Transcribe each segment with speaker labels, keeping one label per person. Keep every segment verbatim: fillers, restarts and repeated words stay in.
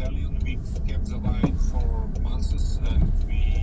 Speaker 1: battalion. We kept the line for months, and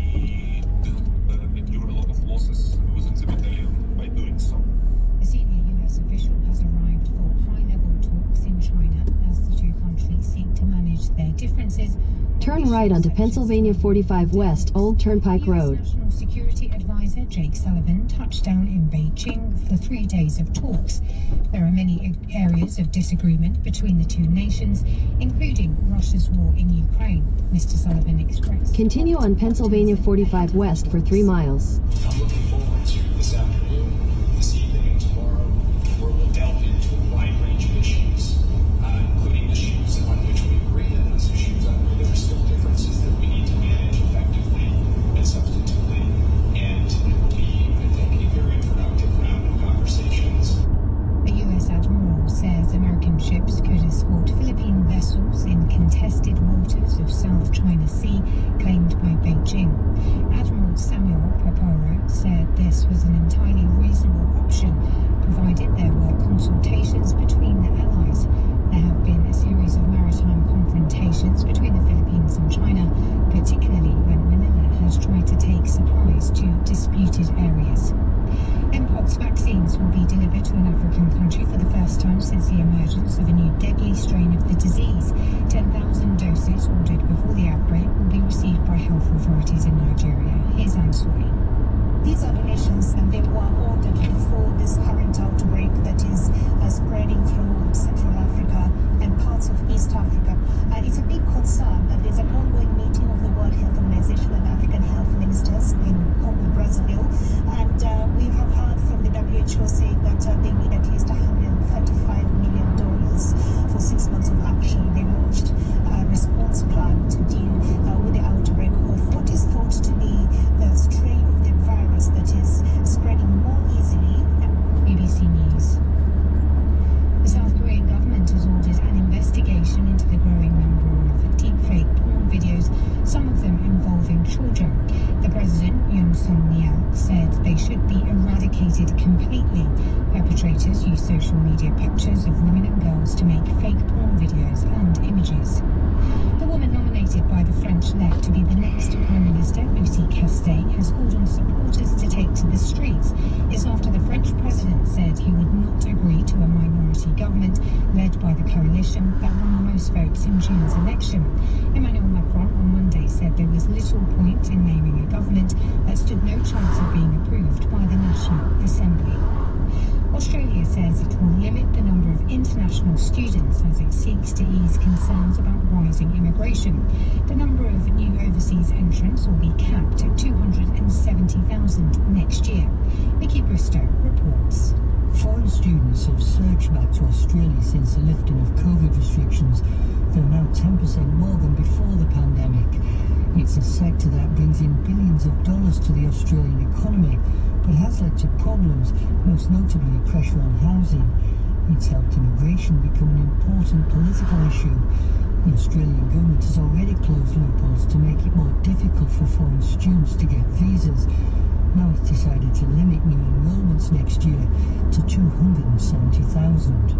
Speaker 1: we did uh, endure a lot of losses within the battalion by doing so.
Speaker 2: A senior U S official has arrived for high-level talks in China as the two countries seek to manage their differences.
Speaker 3: Turn right onto Pennsylvania forty-five West Old Turnpike Road.
Speaker 2: U S National Security Advisor Jake Sullivan touched down in Beijing for three days of talks. There are many areas of disagreement between the two nations, including Russia's war in Ukraine. Mister Sullivan expressed.
Speaker 3: Continue on Pennsylvania forty-five West for three miles.
Speaker 4: I'm looking forward to this afternoon, this evening, and tomorrow, where we'll delve into a wide range of issues, uh, including issues on which we agree and those issues on where there are still differences that we need to manage effectively and substantively. And it will be, I think, a very productive round of conversations.
Speaker 2: The U S Admiral says American ships could escort Philippine vessels in contested waters of South China Sea claimed by Beijing. Admiral Samuel Paparo said this was an entirely reasonable option, provided there were consultations between the allies. There have been a series of maritime confrontations between the Philippines and China, particularly when Manila has tried to take supplies to disputed areas. Mpox vaccines will be delivered to an African country for the first time since the emergence of a new deadly strain of the disease. ten thousand doses ordered before the outbreak will be received by health authorities in Nigeria. Here's Ansoi.
Speaker 5: These are donations, and they were ordered before this current outbreak that is uh, spreading through Central Africa and parts of East Africa. Uh, it's a big concern. Uh, there's an ongoing meeting of the World Health Organization and African health ministers in Congo, Brazzaville, and uh, we have heard from the W H O saying that uh, they need at least one hundred thirty-five million dollars for six months of action. They launched a response plan to deal uh, with the outbreak of what is thought to be the strain of the virus that is spreading more easily.
Speaker 2: B B C News. The South Korean government has ordered an investigation into the growing number of deepfake porn videos, some of them involving children. The president, Yoon Suk-yeol, said they should be eradicated completely. Perpetrators use social media pictures of women and girls to make fake porn videos and images. The woman nominated by the French left to be the next Prime Minister, Lucie Castet, has called on supporters to take to the streets. It's after the French president said he would not agree to a minority government led by the coalition that won most votes in June's election. Emmanuel Macron on Monday said there was little point in naming a government that stood no chance of being approved by the National Assembly. Australia says it will limit the number of international students as it seeks to ease concerns about rising immigration. The number of new overseas entrants will be capped at two hundred seventy thousand next year. Vicky Bristow reports.
Speaker 6: Foreign students have surged back to Australia since the lifting of COVID restrictions. They're now ten percent more than before the pandemic. It's a sector that brings in billions of dollars to the Australian economy, but has led to problems, most notably pressure on housing. It's helped immigration become an important political issue. The Australian government has already closed loopholes to make it more difficult for foreign students to get visas. Now it's decided to limit new enrolments next year to two hundred seventy thousand.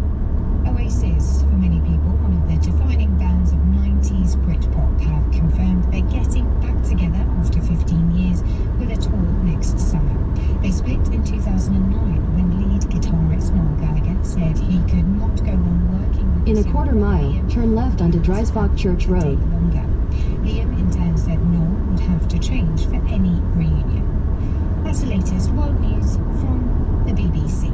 Speaker 2: Oasis, for many people, one of the defining bands of nineties Britpop, have confirmed they're getting back together after fifteen years with a tour next summer. They split in two thousand nine when lead guitarist Noel Gallagher said he could not go on working with
Speaker 3: In a quarter mile, turn left onto Dreisbach Church Road.
Speaker 2: Longer. Liam in turn said Noel would have to change for any reunion. That's the latest world news from the B B C.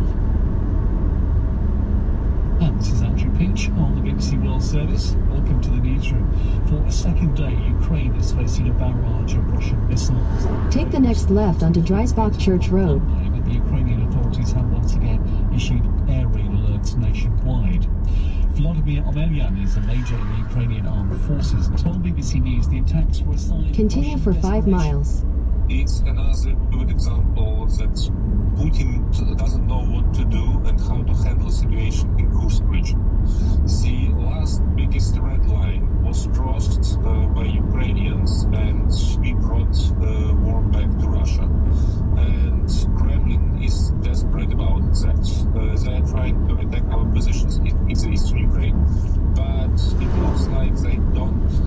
Speaker 7: And this is Andrew Peach on the B B C World Service. Welcome to the newsroom. For a second day, Ukraine is facing a barrage of Russian missiles.
Speaker 3: Take the next left onto Dreisbach Church Road.
Speaker 7: But the Ukrainian authorities have once again issued air raid alerts nationwide. Vladimir Omelyan is a major in the Ukrainian armed forces and told B B C News the attacks were a sign of
Speaker 3: Continue
Speaker 7: Russian
Speaker 3: for five
Speaker 7: desperation.
Speaker 3: miles.
Speaker 1: It's another good example that Putin doesn't know what to do and how to handle the situation in Kursk region. The last biggest red line was crossed uh, by Ukrainians, and we brought uh, war back to Russia. And Kremlin is desperate about that. Uh, they are trying to attack our positions in, in the eastern Ukraine, but it looks like they don't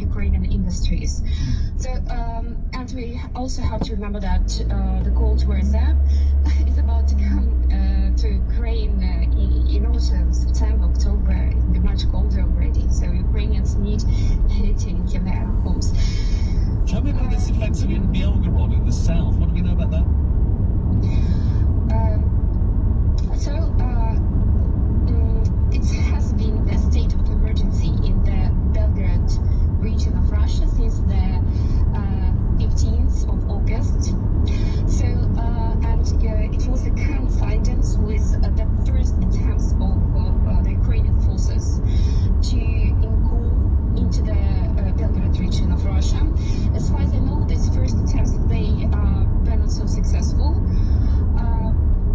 Speaker 8: Ukrainian industries. So, um, and we also have to remember that uh, the Cold War is there. It's about to come uh, to Ukraine uh, in, in autumn, September, October. It will be much colder already. So Ukrainians need heating in their homes.
Speaker 7: Tell me about this offensive in Belgorod in the south. What do we know about that?
Speaker 8: Um, so, uh, um, it has been a state of emergency in the Belgrade region of Russia since the uh, fifteenth of August. So, uh, and uh, it was a coincidence with uh, the first attempts of uh, the Ukrainian forces to go into the uh, Belgrade region of Russia. As far as I know, these first attempts, they uh, were not so successful. Uh,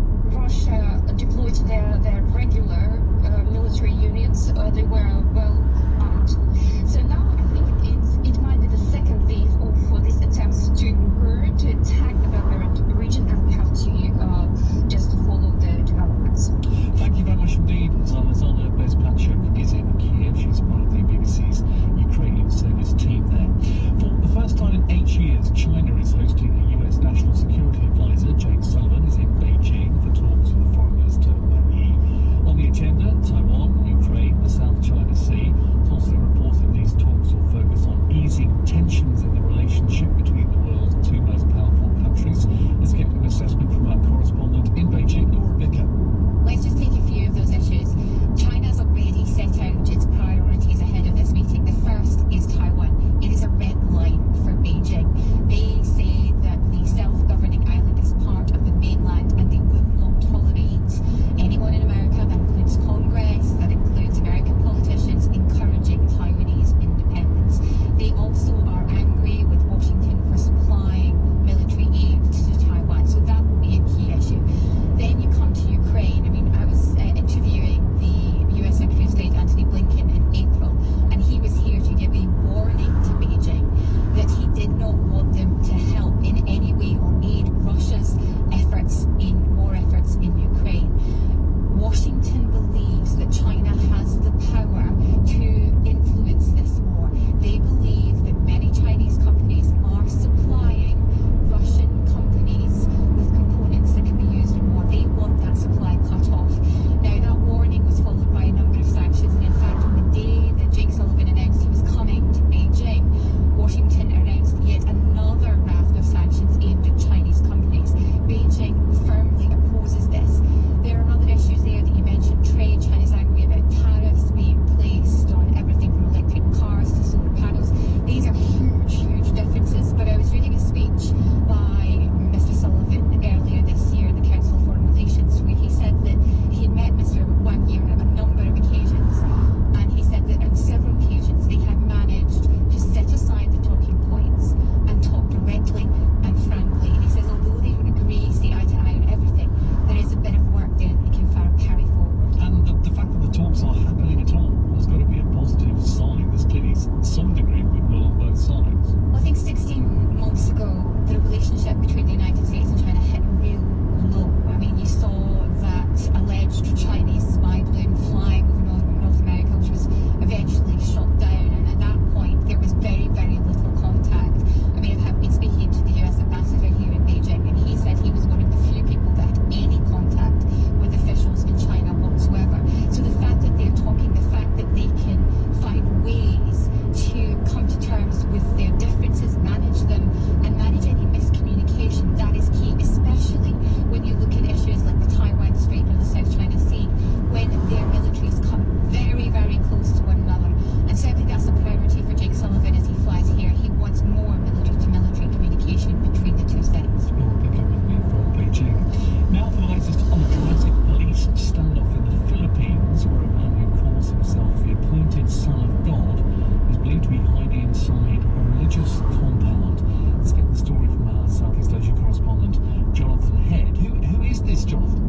Speaker 8: Russia deployed their, their regular uh, military units. Uh, they were well armed. So now I think it's, it might be the second wave of uh, these attempts to occur to attack the Belgrade region, and we have to uh, just follow the developments.
Speaker 7: Thank you very much indeed. Zalazana Bezpachuk is in Kiev. She's part of the B B C's Ukrainian service team there. For the first time in eight years, China is hosting a U S National Security Advisor. Jake Sullivan is in Beijing for talks with the Foreign Minister Wang Yi. On the agenda, Taiwan, Ukraine, the South China Sea. It's also reported these talks will focus on easing tensions in the relationship between the world's two most powerful countries. Let's get an assessment from our correspondent in Beijing, Laura Bicker.
Speaker 2: Let's just take a few of those issues. China's already set out its priorities ahead of this meeting. The first is Taiwan. It is a red line for Beijing. They say that the self-governing island is part of the mainland, and they will not tolerate anyone in America, that includes Congress, that includes American politicians, encouraging Taiwanese independence. They also are angry with Washington for supplying military aid to Taiwan. So that will be a key issue. Then you come to Ukraine. I mean, I was uh, interviewing the U S Secretary of State Antony Blinken in April, and he was here to give a warning to Beijing that he did not want them to help in any way or aid Russia's efforts in war efforts in Ukraine. Washington believes that China has the power to influence this war. They believe that many Chinese companies are supplying Russian companies with components that can be used in war. They want that supply cut off. Now, that warning was followed by a number of sanctions, and in fact, on the day that Jake Sullivan announced he was coming to Beijing, Washington announced yet another raft of sanctions aimed at Chinese companies. Beijing firmly opposes this. There are other issues there that you mentioned. Trade. China's angry about tariffs being placed on everything from electric cars to solar panels. These are huge, huge differences. But I was reading a speech by Mister Sullivan earlier this year in the Council of Foreign Relations, where he said that he met Mister Wang Yi on a number of occasions, and he said that on several occasions they had managed to set aside the talking points and talk directly and frankly. And he says although they don't agree, see eye to eye on everything, there is a bit of work there that they can carry forward.
Speaker 7: And the, the fact that the talks are happening at all has got to be a positive sign. There's clearly some degree of goodwill on both sides.
Speaker 2: Well, I think sixteen months ago, the relationship between the United States and China hit a real low. I mean, you saw that alleged Chinese spy balloon flying over North, North America, which was eventually shot down. And at that point, there was very, very little contact. I mean, I've been speaking to the U S ambassador here in Beijing, and he said he was one of the few people that had any contact with officials in China whatsoever. So the fact that they're talking, the fact that they can find ways to come to terms with their differences, manage them, and manage any miscommunication, that is key, especially when you look at issues like the Taiwan Strait or the South China Sea, when their militaries come very, very close to one another. And certainly that's a priority for Jake Sullivan as he flies here. He wants more military-to-military communication between the two sides.
Speaker 7: Laura Bicker with me from Beijing. Now for the latest on the dramatic police standoff in the Philippines, where a man who calls himself the appointed Son of God is believed to be hiding inside a religious compound. Let's get the story from our Southeast Asia correspondent, Jonathan Head. Who, who is this, Jonathan?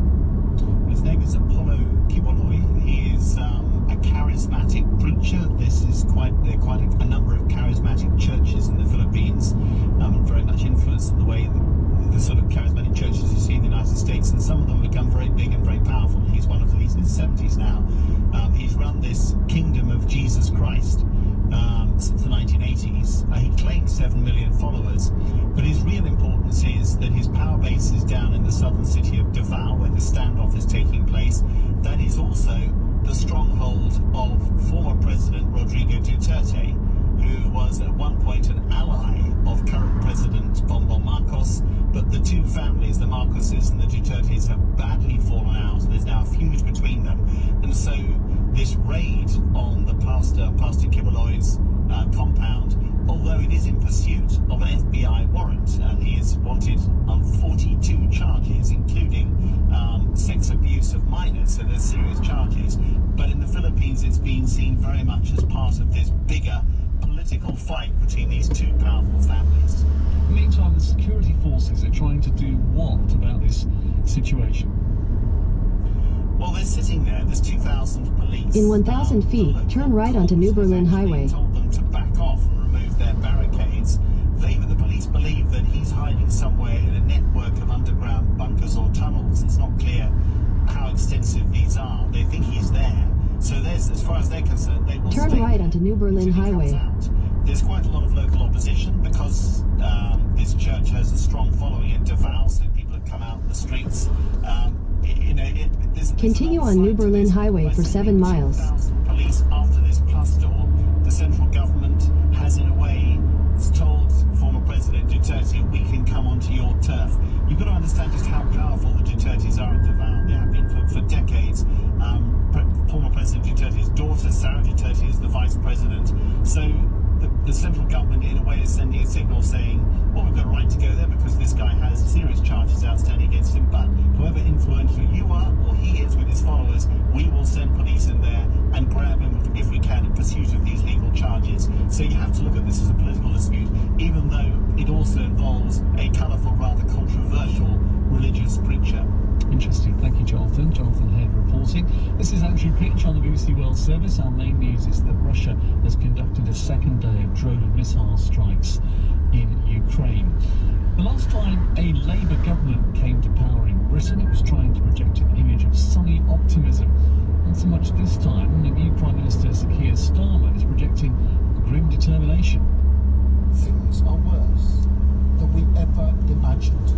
Speaker 9: His name is Apollo Kiwanoy. He is um, a charismatic preacher. This is quite there are quite a, a number of charismatic churches in the Philippines, um, very much influenced in the way the, the sort of charismatic churches you see in the United States, and some of them become very big and very powerful. He's one of these. He's in his seventies now. Um, he's run this Kingdom of Jesus Christ, um, since the nineteen eighties. Uh, he claims seven million followers, but his real importance is that his power base is down in the southern city of Davao, where the standoff is taking place. That is also the stronghold of former President Rodrigo Duterte, who was at one point an ally of current President Bongbong Marcos, but the two families, the Marcoses and the Dutertes, have badly fallen out, and there's now a feud between them. And so this raid on the pastor, Pastor Kibuloy's uh, compound, although it is in pursuit of an F B I warrant, and he is wanted on forty-two charges, including um, sex abuse of minors, so there's serious charges. But in the Philippines, it's been seen very much as part of this bigger political fight between these two powerful families.
Speaker 7: Meantime, the security forces are trying to do what about this situation?
Speaker 9: Well, they're sitting there. There's two thousand police.
Speaker 3: In one thousand feet, turn right onto New Berlin Highway.
Speaker 9: Told them to back off and remove their barricades. They, the police believe that he's hiding somewhere in a network of underground bunkers or tunnels. It's not clear how extensive these are. They think he's there. So there's, as far as they're concerned, they will
Speaker 3: turn
Speaker 9: stay
Speaker 3: right onto New Berlin Highway.
Speaker 9: There's quite a lot of local opposition because um, this church has a strong following in Davao, so people have come out in the streets. Um, you know, it, there's,
Speaker 3: Continue
Speaker 9: there's
Speaker 3: on New Berlin Highway for seven miles.
Speaker 9: Police after this pastor, the central government has in a way told former President Duterte, we can come onto your turf. You've got to understand just how powerful the Dutertes are in Davao. They have been for, for decades. Um, former President Duterte's daughter, Sara Duterte, is the vice president. So the, the central government, in a way, is sending a signal saying, well, we've got a right to go there because this guy has serious charges outstanding against him. But however influential you are or he is with his followers, we will send police in there and grab him if we can in pursuit of these legal charges. So you have to look at this as a political dispute, even though it also involves a colourful, rather controversial religious preacher.
Speaker 7: Interesting. Thank you, Jonathan. Jonathan Head reporting. This is Andrew Pitch on the B B C World Service. Our main news is that Russia has conducted a second day of drone and missile strikes in Ukraine. The last time a Labour government came to power in Britain, it was trying to project an image of sunny optimism. Not so much this time. The new Prime Minister, Sir Keir Starmer, is projecting grim determination.
Speaker 10: Things are worse than we ever imagined.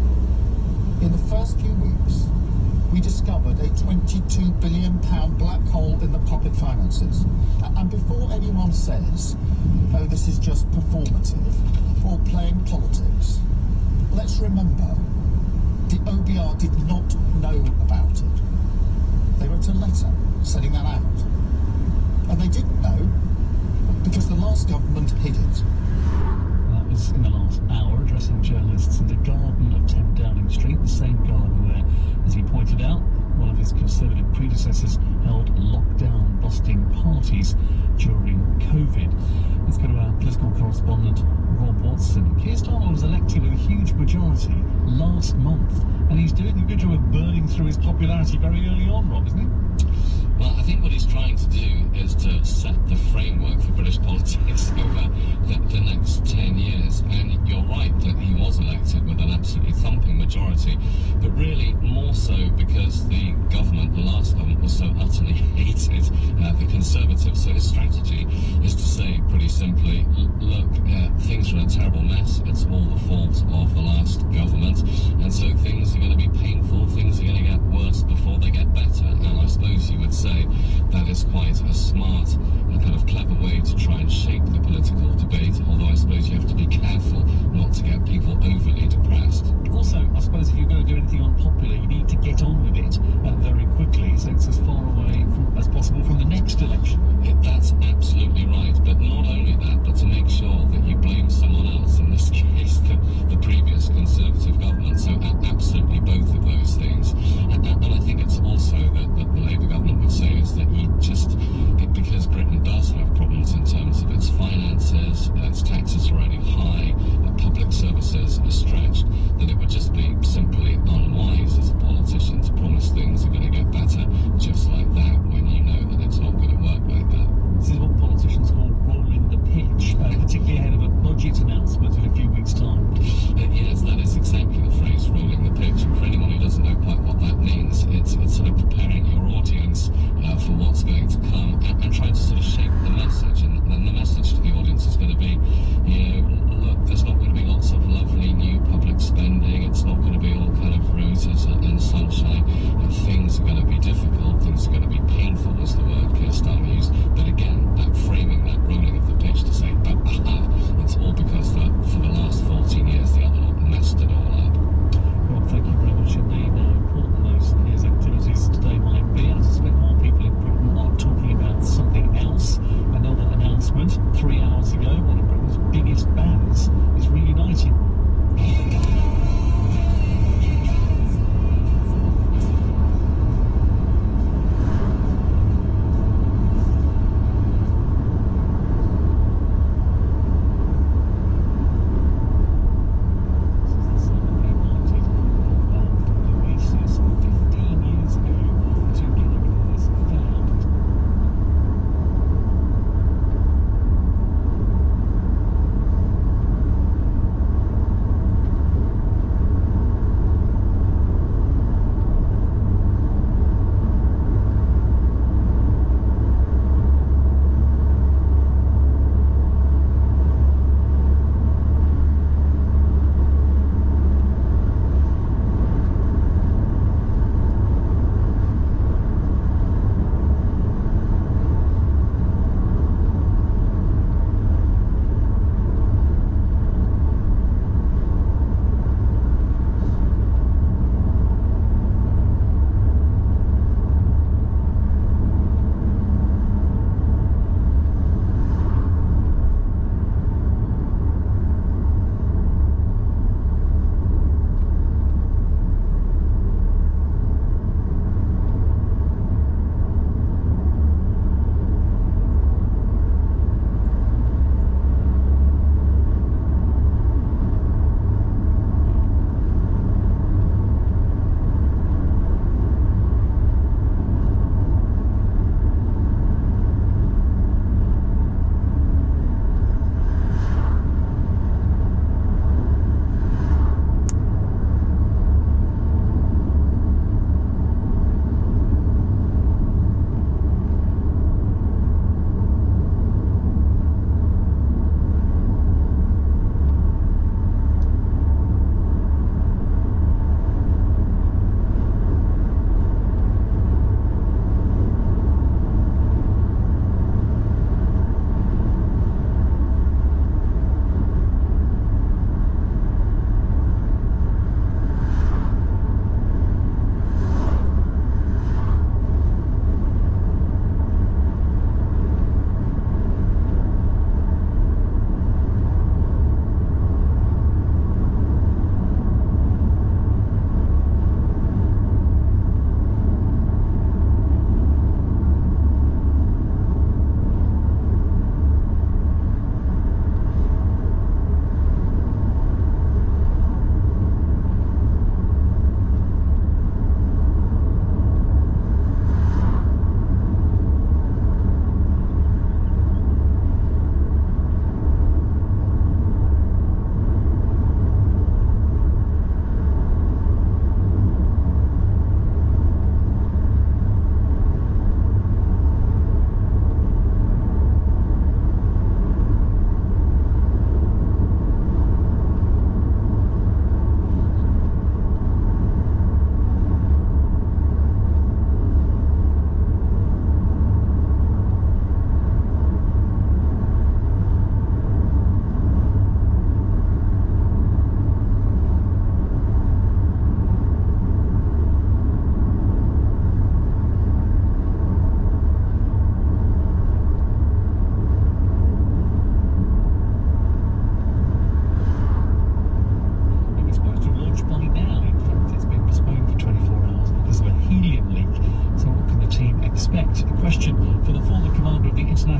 Speaker 10: In the first few weeks, we discovered a twenty-two billion pound black hole in the public finances. And before anyone says, oh, this is just performative or playing politics, let's remember, the O B R did not know about it. They wrote a letter setting that out. And they didn't know because the last government hid it.
Speaker 7: That was in the last hour, addressing journalists in the garden of ten Downing Street, the same garden where, as he pointed out, one of his Conservative predecessors held lockdown-busting parties during COVID. Let's go to our political correspondent, Rob Watson. Keir Starmer was elected with a huge majority last month, and he's doing a good job of burning through his popularity very early on, Rob, isn't he?
Speaker 11: Well, I think what he's trying to do is to set the framework for British politics over the, the next ten years. And you're right that he was elected with an absolutely thumping majority, but really more so because the government, the last government, was so utterly hated, uh, the Conservatives. So his strategy is to say pretty simply, look, uh, things are in a terrible mess. It's all the fault of the last government. And so things are going to be painful. Things are going to get worse before they get better. And I suppose you would say that is quite a smart and kind of clever way to try and shape the political debate, although I suppose you have to be careful not to get people overly depressed.
Speaker 7: Also, I suppose if you're going to do anything unpopular, you need to get on with it uh, very quickly, so it's as far away from, as possible from the next election.
Speaker 11: Yeah, that's absolutely right, but not only that, but to make sure that you blame someone else, in this case the, the previous Conservative government, so absolutely both of those things. And, and I think it's also that, that the Labour government would say is that you just, it, because Britain does have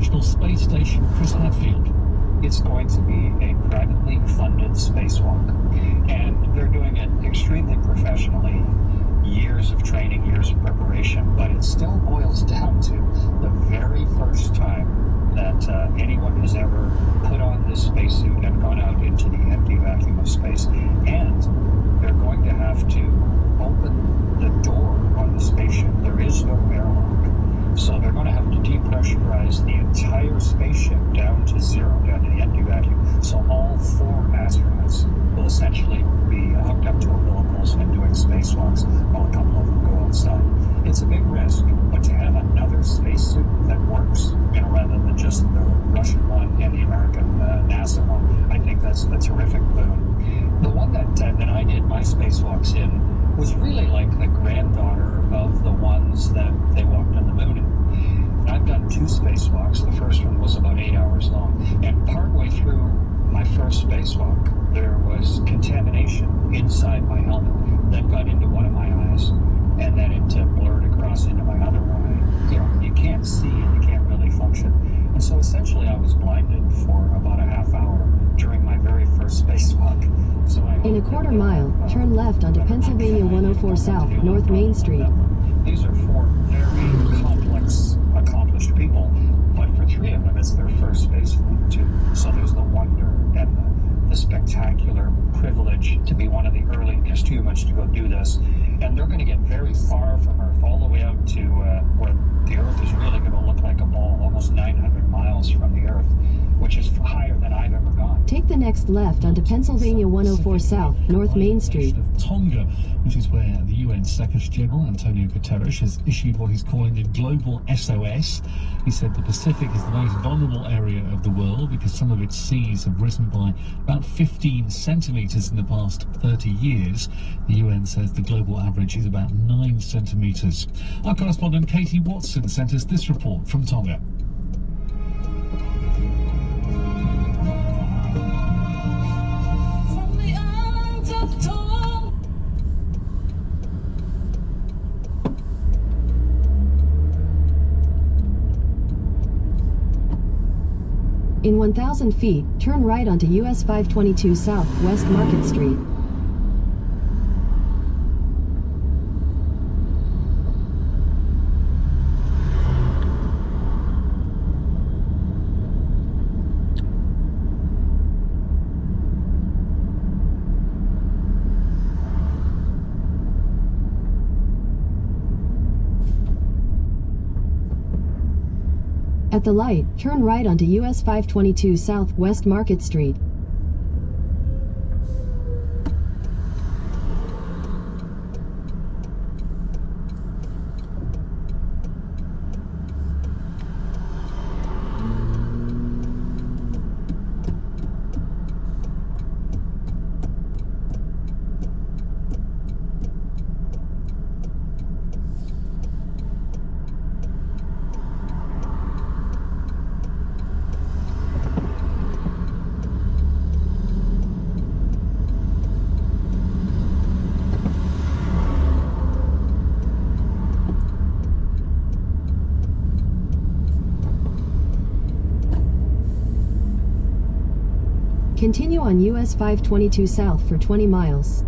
Speaker 7: International Space Station. Chris Hadfield.
Speaker 12: It's going to be a privately funded spacewalk, and they're doing it extremely professionally. Years of training, years of preparation, but it still boils down to the very first time that uh, anyone has ever put on this spacesuit and gone out into the empty vacuum of space. And they're going to have to open the door on the spaceship. There is no airlock. So they're going to have to depressurize the entire spaceship down to zero, down to the empty vacuum. So all four astronauts will essentially be hooked up to umbilicals and doing spacewalks while a couple of them go outside. It's a big risk, but to have another spacesuit that works, you know, rather than just the Russian one and the American uh, NASA one, I think that's a terrific boon. The one that, uh, that I did my spacewalks in was really like the granddaughter of the ones that they walked on the moon in. I've done two spacewalks. The first one was about eight hours long, and partway through my first spacewalk, there was contamination inside my helmet that got into one of my eyes, and then it uh, blurred across into my other eye. You know, you can't see and you can't really function. And so essentially I was blinded for about a half hour during my very first spacewalk. So I
Speaker 3: In a quarter mile, turn left onto Pennsylvania one oh four South, North Main Street.
Speaker 12: These are four very complex, accomplished people, but for three of them, it's their first space flight too. So there's the wonder and the, the spectacular privilege to be one of the earliest humans to go do this. And they're going to get very far from Earth, all the way out to uh, where the Earth is really going to look like a ball, almost nine hundred miles from the Earth, which is higher than I've ever gone.
Speaker 3: Take the next left onto Pennsylvania one oh four South, North Main Street.
Speaker 7: Tonga, which is where the U N Secretary General Antonio Guterres has issued what he's calling a global S O S. He said the Pacific is the most vulnerable area of the world because some of its seas have risen by about fifteen centimetres in the past thirty years. The U N says the global average is about nine centimetres. Our correspondent Katie Watson sent us this report from Tonga.
Speaker 3: In one thousand feet, turn right onto U S five twenty-two South, West Market Street. At the light, turn right onto U S five twenty-two South, West Market Street. Continue on U S five twenty-two South for twenty miles.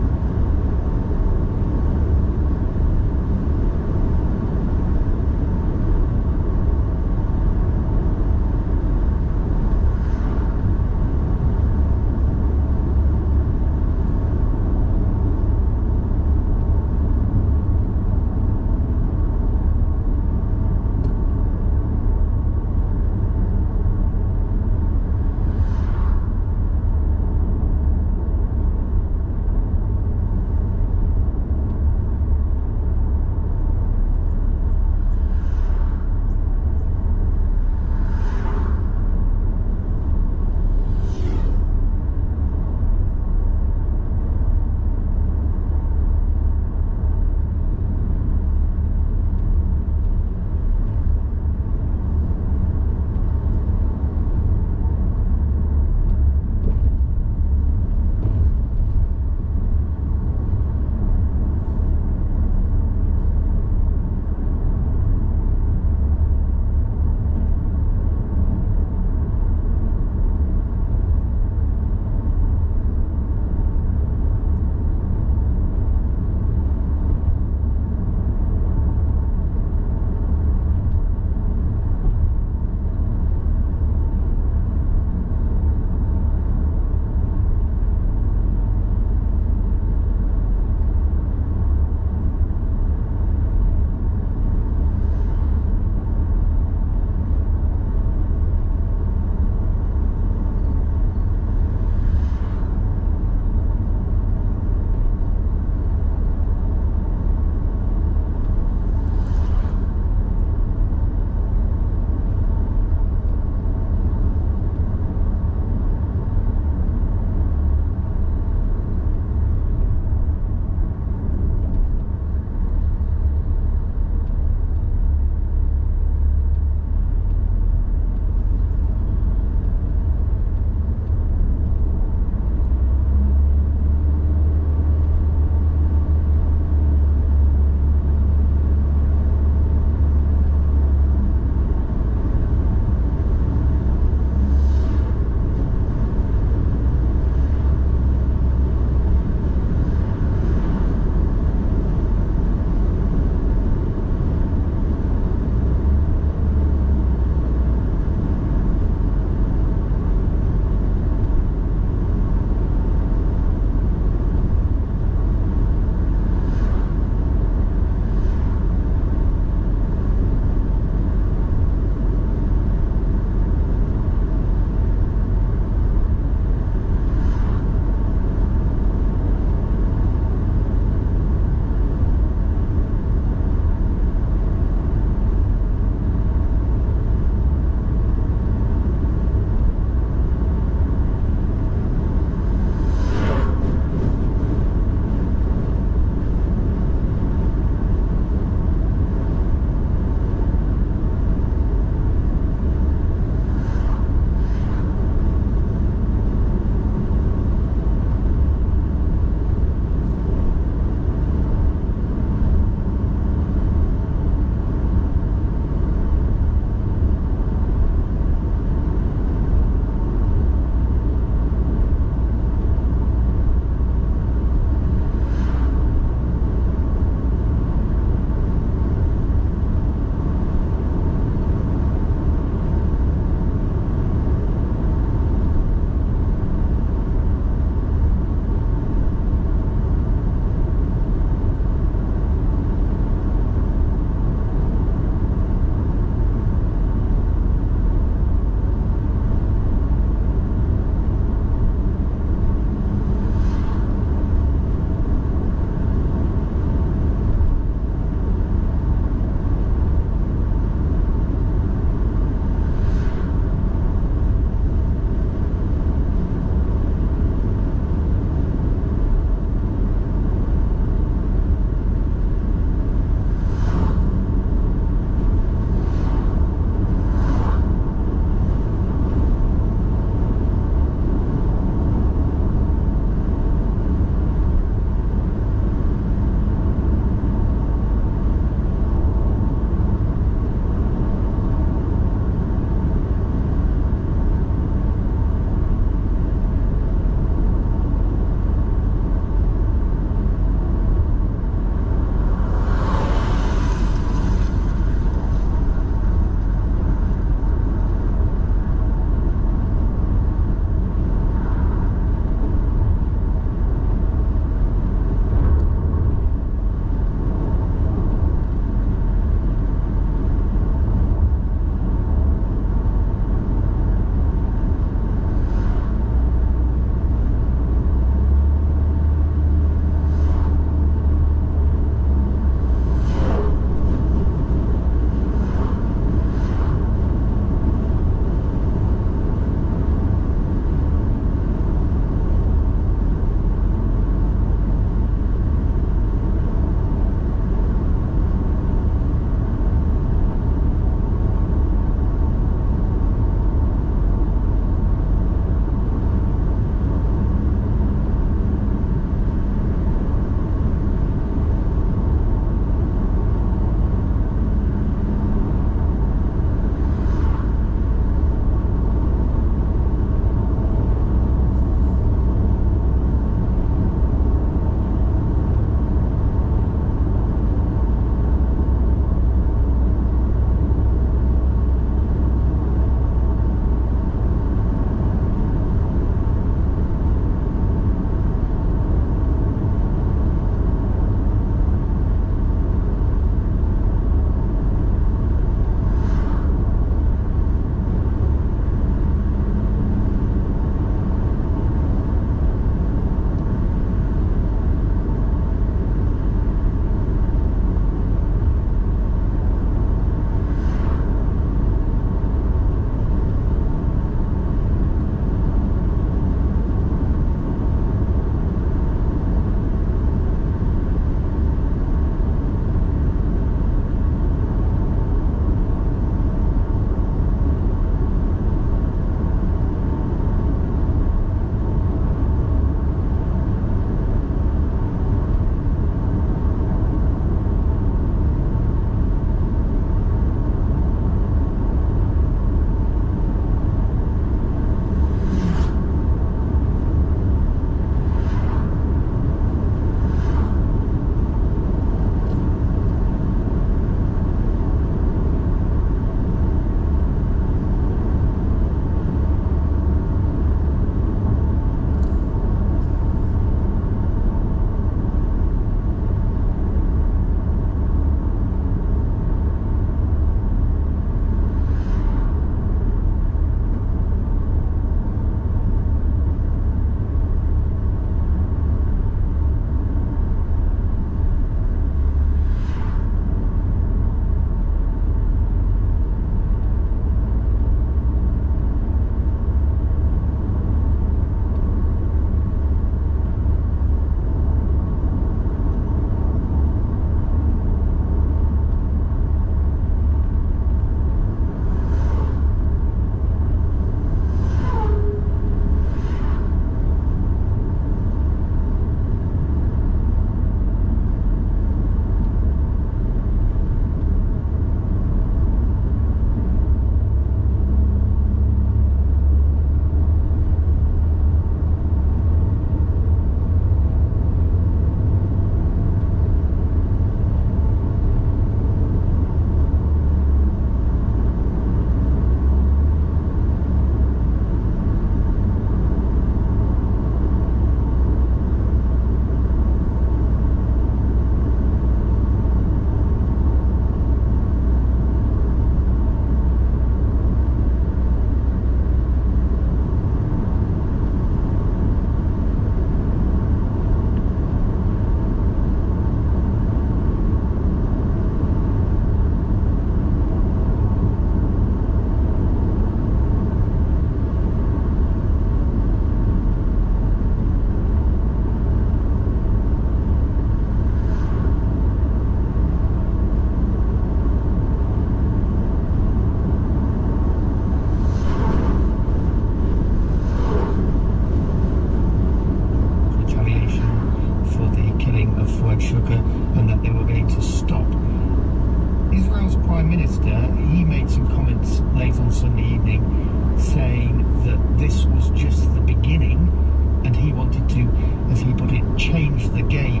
Speaker 9: Prime Minister, he made some comments late on Sunday evening saying that this was just the beginning and he wanted to, as he put it, change the game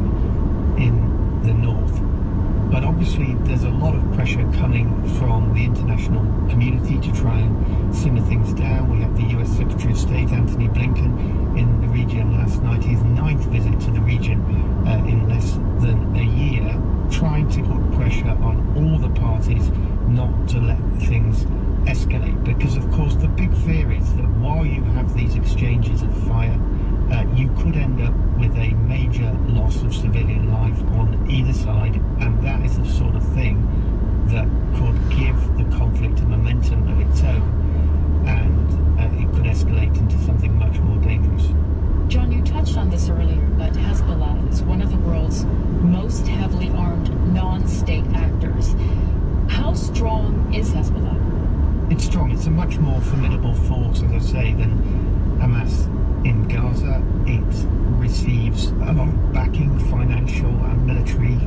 Speaker 9: in the north. But obviously there's a lot of pressure coming from the international community to try and simmer things down. We have the U S Secretary of State, Antony Blinken, in the region last night, his ninth visit to the region uh, in less than a year, trying to put pressure on all the parties not to let things escalate. Because of course the big fear is that while you have these exchanges of fire, uh, you could end up with a major loss of civilian life on either side, and that is the sort of thing that could give the conflict a momentum of its own, and uh, it could escalate into something much more dangerous.
Speaker 13: John, you touched on this earlier, but Hezbollah is one of the world's most heavily armed non-state actors. How strong is Hezbollah?
Speaker 9: It's strong. It's a much more formidable force, as I say, than Hamas in Gaza. It receives a lot of backing, financial and military,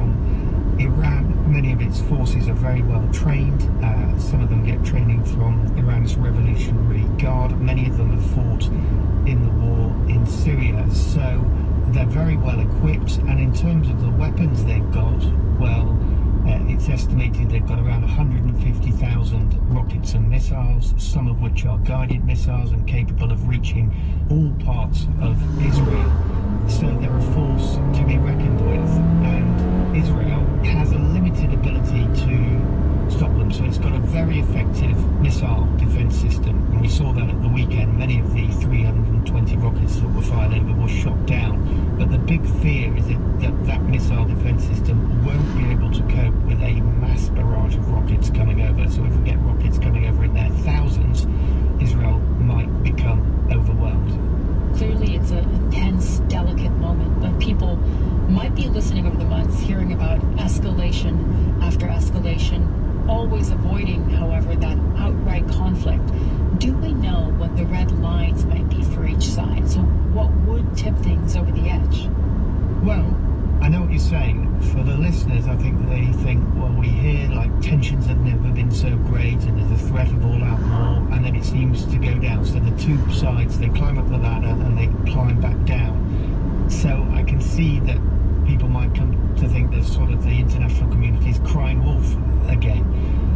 Speaker 9: from Iran. Many of its forces are very well trained. Uh, some of them get training from Iran's Revolutionary Guard. Many of them have fought in the war in Syria. So they're very well equipped. And in terms of the weapons they've got, well, Uh, it's estimated they've got around one hundred fifty thousand rockets and missiles, some of which are guided missiles and capable of reaching all parts of Israel. So they're a force to be reckoned with, and Israel has a limited ability to stop them. So it's got a very effective missile defense system, and we saw that at the weekend. Many of the three hundred twenty rockets that were fired over were shot down. But the big fear is that that, that missile defense system won't be able to cope with a mass barrage of rockets coming over. So if we get rockets coming over in their thousands, Israel might become overwhelmed.
Speaker 13: Clearly it's a tense, delicate moment, but people might be listening over the months, hearing about escalation after escalation, always avoiding, however, that outright conflict. Do we know what the red lines might be for each side? So what would tip things over the edge?
Speaker 9: Well, I know what you're saying. For the listeners, I think they think, well, we hear like tensions have never been so great and there's a threat of all-out war, and then it seems to go down. So the two sides, they climb up the ladder and they climb back down. So I can see that people might come to think there's sort of the international community is crying wolf again.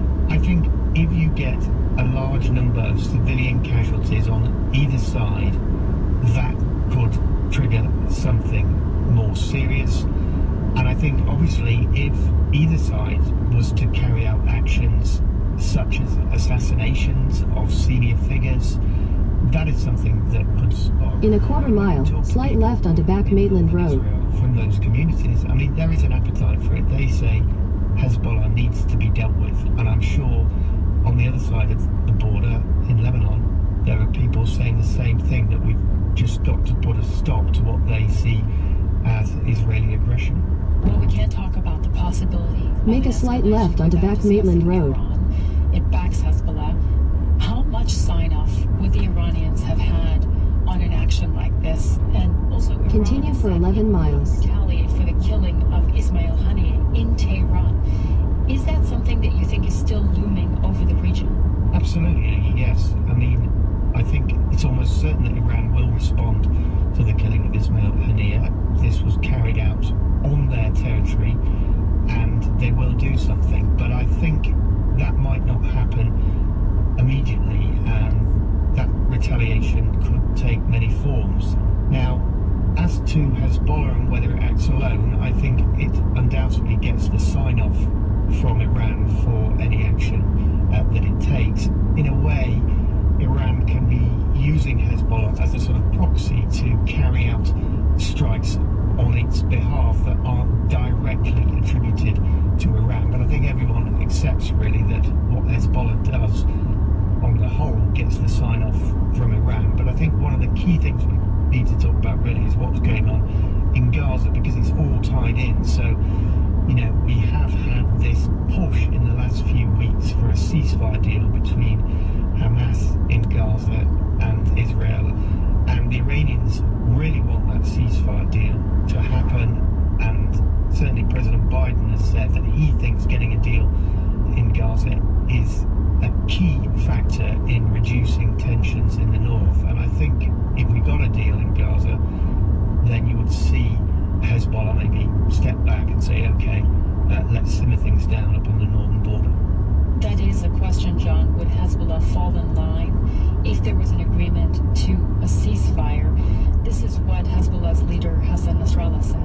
Speaker 9: I think if you get a large number of civilian casualties on either side, that could trigger something more serious. And I think obviously if either side was to carry out actions such as assassinations of senior figures, that is something that could spark.
Speaker 3: In a quarter mile, slight left onto Back Maitland Road.
Speaker 9: From those communities, I mean, there is an appetite for it. They say Hezbollah needs to be dealt with, and I'm sure on the other side of the border in Lebanon, there are people saying the same thing, that we've just got to put a stop to what they see as Israeli aggression.
Speaker 13: Well, we can't talk about the possibility.
Speaker 3: Make a slight left onto Back Maitland Road.
Speaker 13: Iran. It backs Hezbollah. How much sign-off would the Iranians have had on an action like this? And also, Iran
Speaker 3: continue for eleven miles.
Speaker 13: Retaliate for the killing of Ismail Haniyeh in Tehran. Is that something that you think is still looming over the region?
Speaker 9: Absolutely, yes. I mean, I think it's almost certain that Iran will respond to the killing of Ismail Haniyeh. This was carried out on their territory, and they will do something. But I think that might not happen immediately, and that retaliation could take many forms. Now, as to Hezbollah and whether it acts alone, I think it undoubtedly gets the sign-off from Iran for any action uh, that it takes. In a way, Iran can be using Hezbollah as a sort of proxy to carry out strikes on its behalf that aren't directly attributed to Iran. But I think everyone accepts really that what Hezbollah does on the whole gets the sign-off from Iran. But I think one of the key things we need to talk about really is what's going on in Gaza, because it's all tied in. So, you know, we have had this push in the last few weeks for a ceasefire deal between Hamas in Gaza and Israel, and the Iranians really want that ceasefire deal to happen, and certainly President Biden has said that he thinks getting a deal in
Speaker 7: down up on the northern border.
Speaker 13: That is a question, John. Would Hezbollah fall in line if there was an agreement to a ceasefire? This is what Hezbollah's leader Hassan Nasrallah said.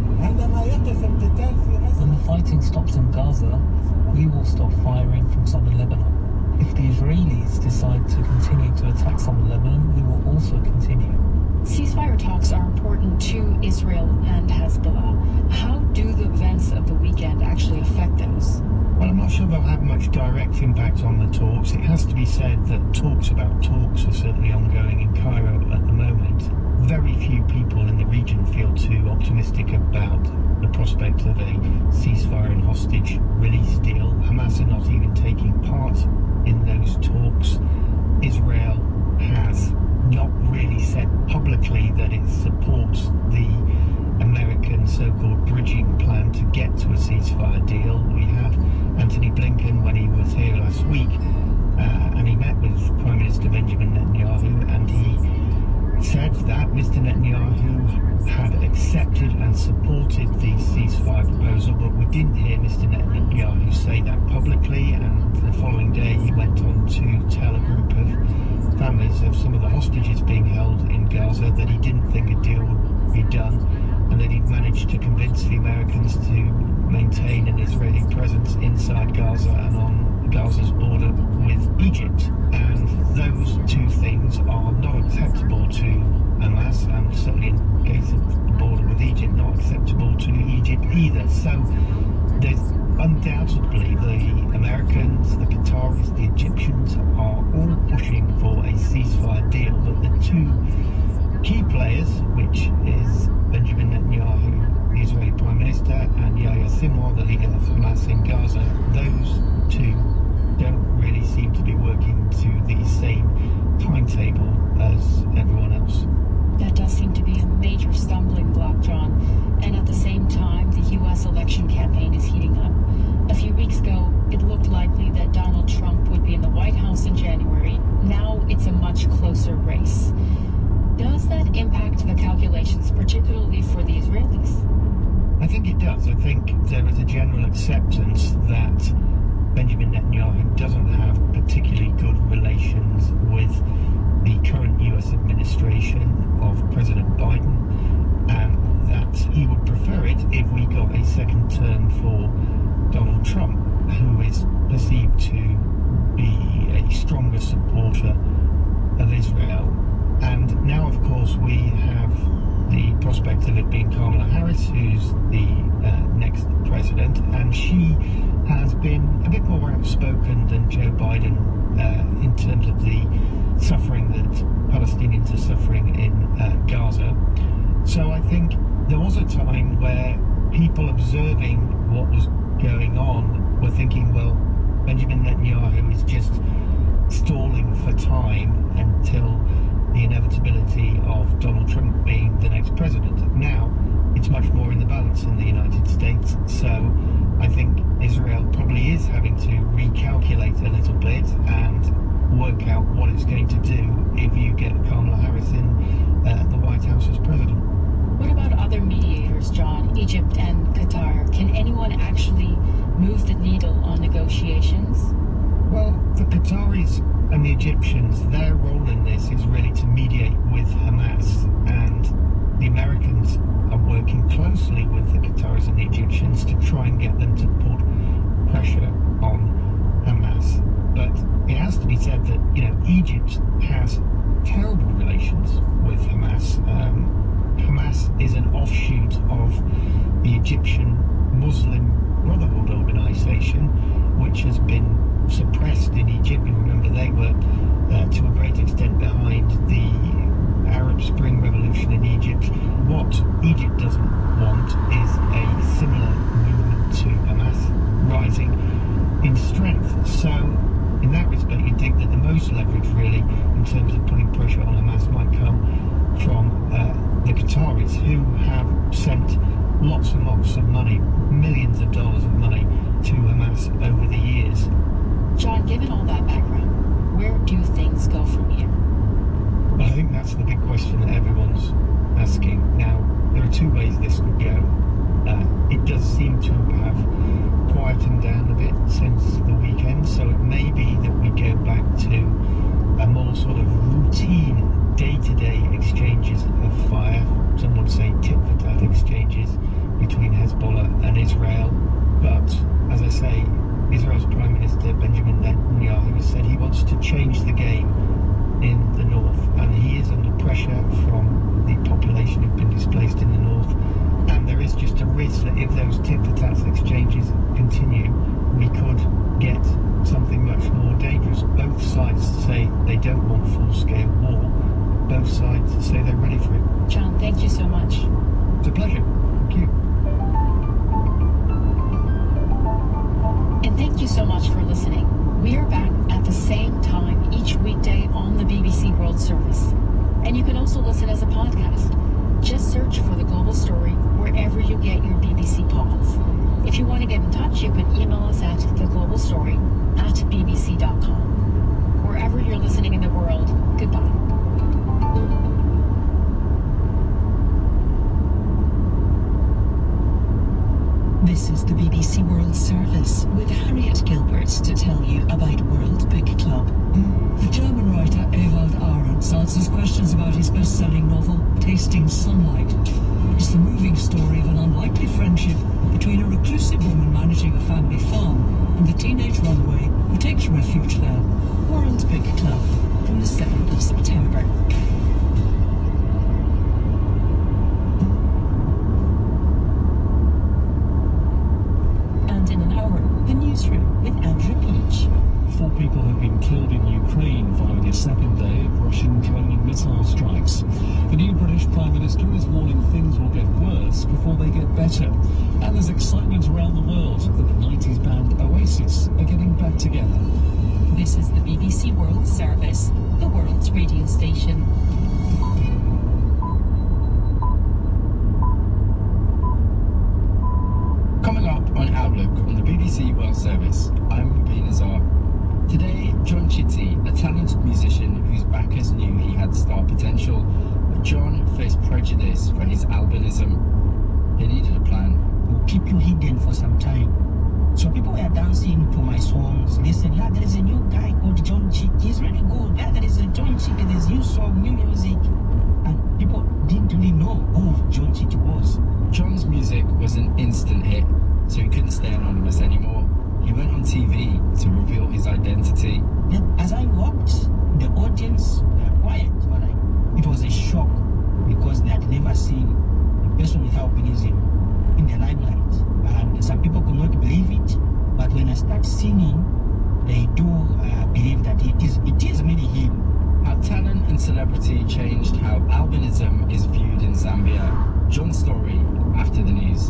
Speaker 7: When the fighting stops in Gaza, we will stop firing from southern Lebanon. If the Israelis decide to continue to attack southern Lebanon, we will also continue.
Speaker 13: Ceasefire talks are important to Israel and Hezbollah. How do the events of the weekend actually affect those?
Speaker 9: Well, I'm not sure they'll have much direct impact on the talks. It has to be said that talks about talks are certainly ongoing in Cairo at the moment. Very few people in the region feel too optimistic about the prospect of a ceasefire and hostage release deal. Hamas are not even taking part in those talks. Israel has not really said publicly that it supports the American so-called bridging plan to get to a ceasefire deal. We had Antony Blinken when he was here last week, uh, and he met with Prime Minister Benjamin Netanyahu, and he said that Mister Netanyahu had accepted and supported the ceasefire proposal, but we didn't hear Mister Netanyahu say that publicly, and the following day he went on to tell a group of families of some of the hostages being held in Gaza that he didn't think a deal would be done, and that he'd managed to convince the Americans to maintain an Israeli presence inside Gaza and on Gaza's border with Egypt. And those two things are not acceptable to Hamas, and certainly in the case of the border with Egypt, not acceptable to Egypt either. So there's undoubtedly the Americans, the Qataris, the Egyptians are all pushing for a ceasefire deal, but the two key players, which is Benjamin Netanyahu, the Israeli Prime Minister, and Yahya Sinwar, the leader of Hamas in Gaza, those two don't really seem to be working to the same timetable as everyone else.
Speaker 13: That does seem to be a major stumbling block, John. And at the same time, the U S election campaign is heating up. A few weeks ago, it looked likely that Donald Trump would be in the White House in January. Now it's a much closer race. Does that impact the calculations, particularly for the Israelis?
Speaker 9: I think it does. I think there is a general acceptance that Benjamin Netanyahu doesn't have particularly good relations with the current U S administration of President Biden, and that he would prefer it if we got a second term for Donald Trump, who is perceived to be a stronger supporter of Israel. And now, of course, we have the prospect of it being Kamala Harris, who's the uh, next president, and she has been a bit more outspoken than Joe Biden uh, in terms of the suffering that Palestinians are suffering in uh, Gaza. So I think there was a time where people observing what was going on were thinking, well, Benjamin Netanyahu is just stalling for time until the inevitability of Donald Trump being the next president. Now, it's much more in the balance in the United States, so I think Israel probably is having to recalculate a little bit and work out what it's going to do if you get Kamala Harris in uh, the White House as president.
Speaker 13: What about other mediators, John, Egypt and Qatar? Can anyone actually move the needle on negotiations?
Speaker 9: Well, the Qataris and the Egyptians, their role in this is really to mediate with Hamas, and the Americans are working closely with the Qataris and the Egyptians to try and get them to put pressure on Hamas. But it has to be said that, you know, Egypt has terrible relations with Hamas. Um, Hamas is an offshoot of the Egyptian Muslim Brotherhood organization, which has been suppressed in Egypt. You remember they were uh, to a great extent behind the Arab Spring Revolution in Egypt. What Egypt doesn't want is a similar movement to Hamas rising in strength. So in that respect, you'd think that the most leverage really in terms of putting pressure on Hamas might come from uh, the Qataris, who have sent lots and lots of money, millions of dollars of money to Hamas over the years.
Speaker 13: John, given all that background, where do things go from here?
Speaker 9: Well, I think that's the big question that everyone's asking. Now, there are two ways this could go. Uh, it does seem to have
Speaker 14: quietened down a bit since the weekend, so it may be that we go back to a more sort of routine day-to-day exchanges of fire. Some would say tit-for-tat exchanges between Hezbollah and Israel. But, as I say, Israel's Prime Minister Benjamin Netanyahu has said he wants to change the game in the north, and he is under pressure from the population who've been displaced in the north. And there is just a risk that if those tit-for-tat exchanges continue, we could get something much more dangerous. Both sides say they don't want full-scale war. Both sides say they're ready for it.
Speaker 13: John, thank you so much.
Speaker 14: It's a pleasure. Thank you.
Speaker 13: And thank you so much for listening. We are back at the same time each weekday on the B B C World Service. And you can also listen as a podcast. Just search for The Global Story wherever you get your B B C pods. If you want to get in touch, you can email us at theglobalstory at b b c dot com. Wherever you're listening in the world, goodbye.
Speaker 15: This is the B B C World Service with Harriet Gilbert to tell you about World Book Club.
Speaker 6: The German writer Ewald Ahrens answers questions about his best-selling novel, Tasting Sunlight. It's the moving story of an unlikely friendship between a reclusive woman managing a family farm and the teenage runaway who takes refuge there.
Speaker 15: World Book Club from the seventh of September. And in an hour, the newsroom with Andrew Peach.
Speaker 7: Four people have been killed in Ukraine following a second day of Russian drone missile strikes. The new British Prime Minister is warning things will get worse before they get better. And there's excitement around the world that the nineties band Oasis are getting back together.
Speaker 15: This is the B B C World Service, the world's radio station.
Speaker 16: Coming up on Outlook on the B B C World Service, I'm Rubin Azar. Today, John Chitty, a talented musician whose backers knew he had star potential, but John faced prejudice for his albinism. He needed a plan.
Speaker 17: Will keep you hidden for some time. So people were dancing to my songs. They said, yeah, there is a new guy called John Chitty. He's really good. Yeah, there is a John Chitty. There's new song, new music. And people didn't really know who John Chitty was.
Speaker 16: John's music was an instant hit, so he couldn't stay anonymous anymore. He went on T V to reveal his identity.
Speaker 17: Then as I walked, the audience were quiet. But I, it was a shock because they had never seen a person with albinism in the limelight. And some people could not believe it. But when I start singing, they do uh, believe that it is, it is really him.
Speaker 16: How talent and celebrity changed how albinism is viewed in Zambia. John's story after the news.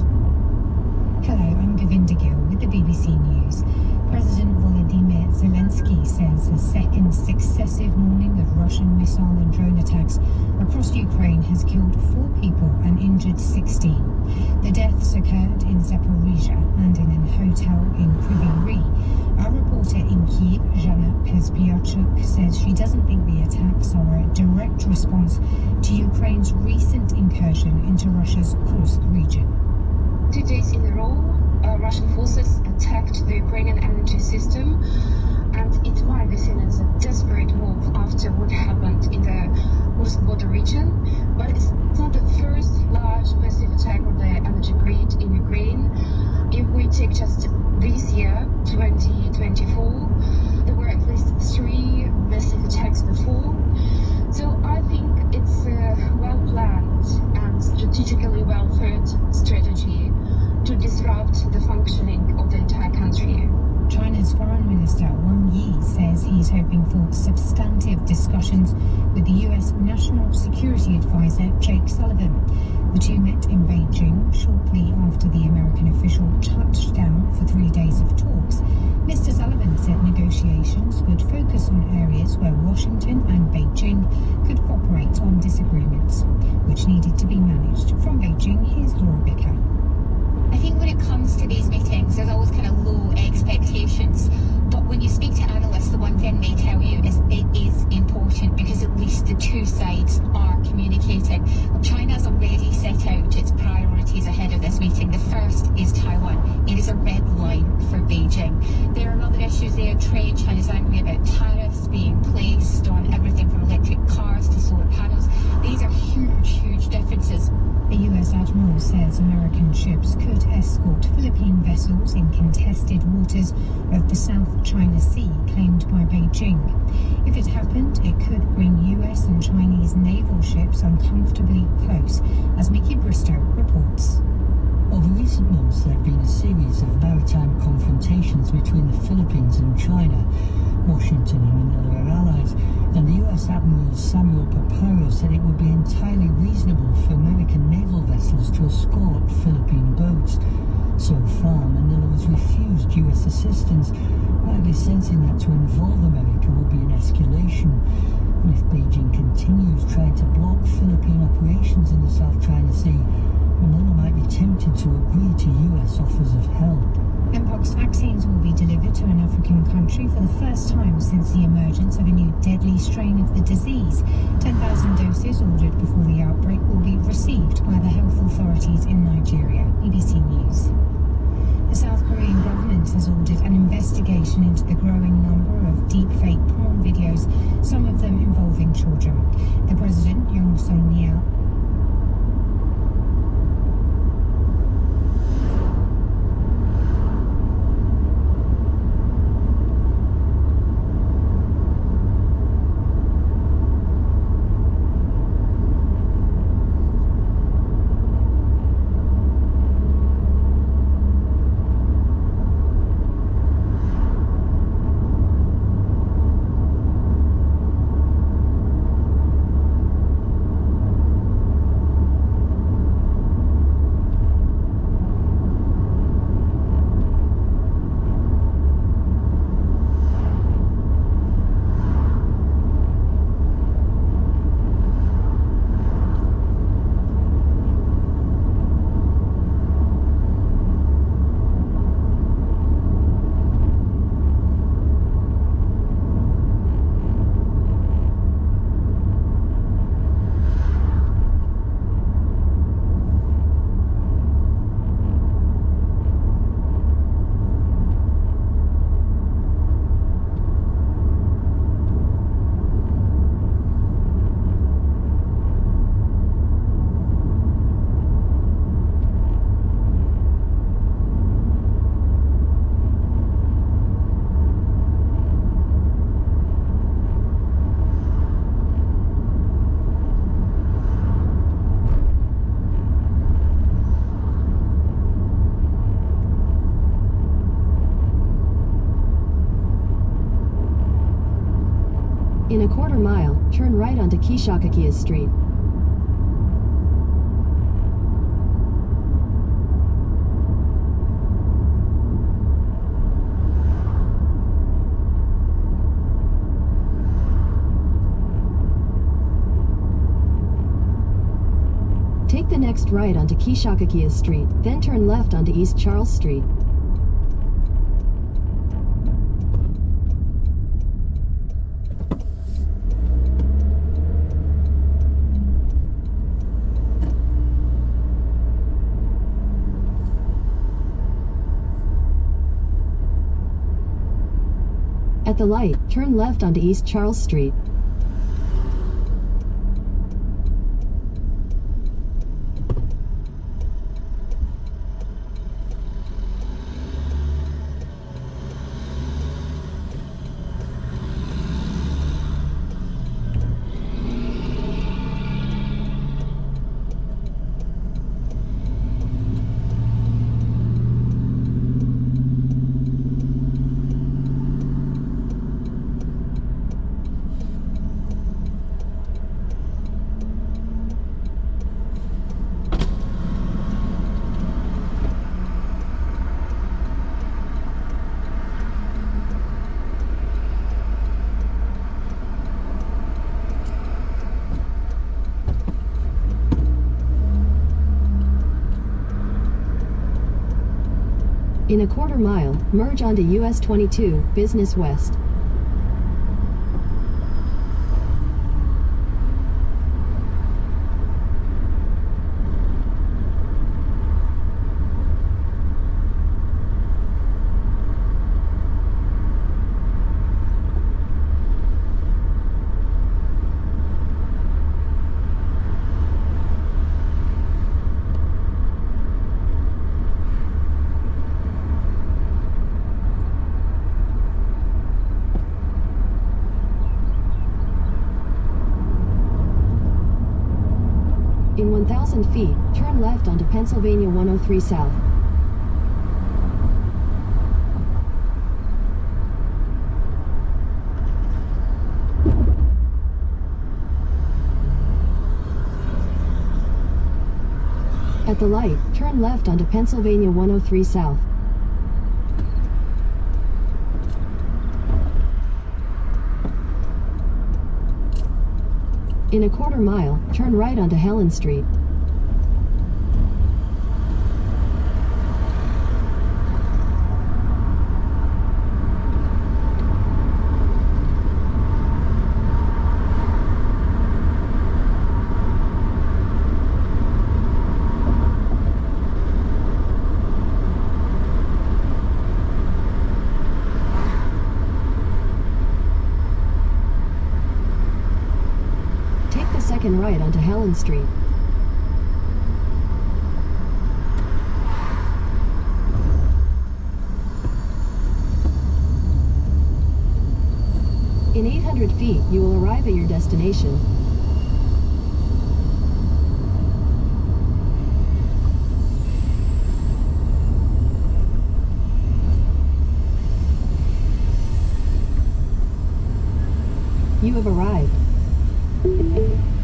Speaker 2: Hello, I'm Govinda Gill with the B B C News. President Volodymyr Zelensky says the second successive morning of Russian missile and drone attacks across Ukraine has killed four people and injured sixteen. The deaths occurred in Zaporizhia and in a hotel in Kryvyi Rih. Our reporter in Kyiv, Zhana Pespiarchuk, says she doesn't think the attacks are a direct response to Ukraine's recent incursion into Russia's Kursk region.
Speaker 8: Two days in a row, uh, Russian forces attacked the Ukrainian energy system, and it might be seen as a desperate move after what happened in the Kursk border region. But it's not the first large, massive attack on the energy grid in Ukraine. If we take just this year, twenty twenty-four, there were at least three massive attacks before. So I think it's a well-planned and strategically well-thought strategy to disrupt the functioning of the entire country.
Speaker 2: China's Foreign Minister Wang Yi says he's hoping for substantive discussions with the U S National Security Advisor Jake Sullivan. The two met in Beijing shortly after the American official touched down for three days of talks. Mister Sullivan said negotiations would focus on areas where Washington and Beijing could cooperate on disagreements, which needed to be managed. From Beijing, here's Laura Bicker.
Speaker 18: I think when it comes to these meetings, there's always kind of low expectations. But when you speak to analysts, the one thing they tell you is it is important because at least the two sides are communicating. China's already set out its priorities ahead of this meeting. The first is Taiwan. It is a red line housing. There are other issues there. Trade, China's angry about tariffs being placed on everything from electric cars to solar panels. These are huge, huge differences.
Speaker 2: The U S Admiral says American ships could escort Philippine vessels in contested waters of the South China Sea claimed by Beijing. If it happened, it could bring U S and Chinese naval ships uncomfortably close, as Mickey Bristow reports.
Speaker 6: Over recent months, there have been a series of maritime confrontations between the Philippines and China. Washington and Manila are allies, and the U S Admiral Samuel Paparo said it would be entirely reasonable for American naval vessels to escort Philippine boats. So far, Manila has refused U S assistance, rightly sensing that to involve America will be an escalation. And if Beijing continues trying to block Philippine operations in the South China Sea, Manila might be tempted to agree to U S offers of help.
Speaker 2: Mpox vaccines will be delivered to an African country for the first time since the emergence of a new deadly strain of the disease. ten thousand doses ordered before the outbreak will be received by the health authorities in Nigeria. B B C News. The South Korean government has ordered an investigation into the growing number of deepfake porn videos, some of them involving children. The president, Yoon Suk-yeol,
Speaker 3: In a quarter mile, turn right onto Kishakakia Street. Take the next right onto Kishakakia Street, then turn left onto East Charles Street. At the light, turn left onto East Charles Street. In a quarter mile, merge onto U S twenty-two, Business West. thousand feet, turn left onto Pennsylvania one oh three South. At the light, turn left onto Pennsylvania one oh three South. In a quarter mile, turn right onto Helen Street. Second right onto Helen Street. In eight hundred feet, you will arrive at your destination. You have arrived.